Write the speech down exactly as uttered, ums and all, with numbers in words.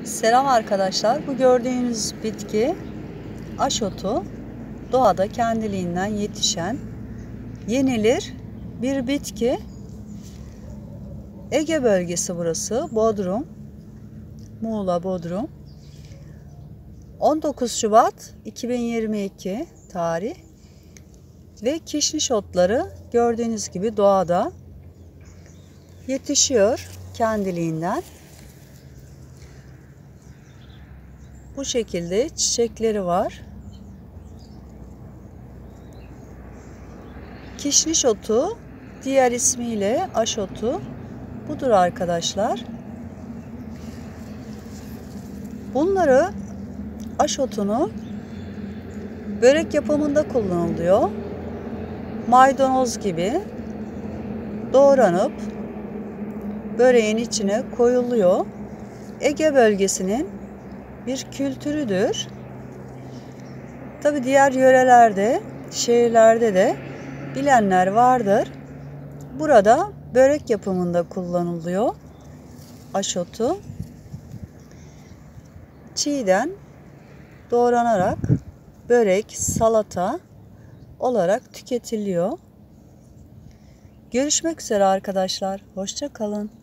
Selam arkadaşlar. Bu gördüğünüz bitki aşotu. Doğada kendiliğinden yetişen, yenilir bir bitki. Ege bölgesi burası. Bodrum. Muğla, Bodrum. on dokuz Şubat iki bin yirmi iki tarih. Ve kişniş otları gördüğünüz gibi doğada yetişiyor kendiliğinden. Bu şekilde çiçekleri var. Kişniş otu, diğer ismiyle aşotu budur arkadaşlar. Bunları, aşotunu börek yapımında kullanılıyor. Maydanoz gibi doğranıp böreğin içine koyuluyor. Ege bölgesinin bir kültürüdür. Tabi diğer yörelerde, şehirlerde de bilenler vardır. Burada börek yapımında kullanılıyor aşotu. Çiğden doğranarak börek, salata olarak tüketiliyor. Görüşmek üzere arkadaşlar. Hoşça kalın.